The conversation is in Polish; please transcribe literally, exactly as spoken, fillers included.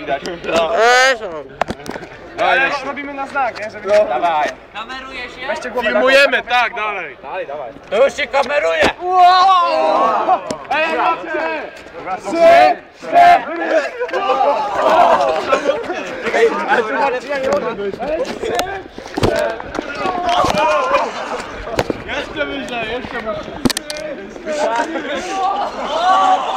widać. Ale robimy na znak, nie? Żeby... Dawaj. Kameruje się? Weźcie głowę. Filmujemy, tak, dalej. Dalej, dawaj. To już się kameruje! Ej, chodźcie! Trzy, cztery! Ale tu ale ja nie mogę być. Jeszcze wyżej, jeszcze wyżej.